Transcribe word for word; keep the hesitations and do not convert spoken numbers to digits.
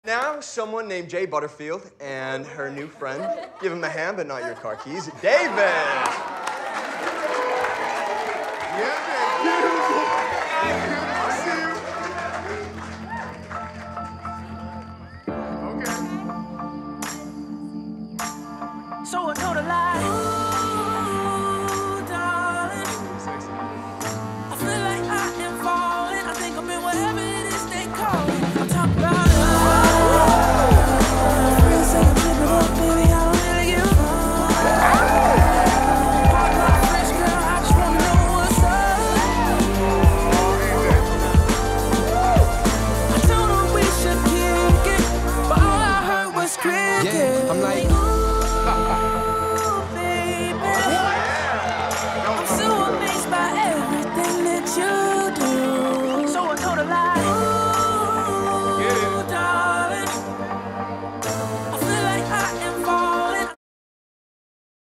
Now, someone named Jade Butterfield and her new friend. Give him a hand, but not your car keys. David! Yeah, man, beautiful. Good to see you. Okay. So I told a lie.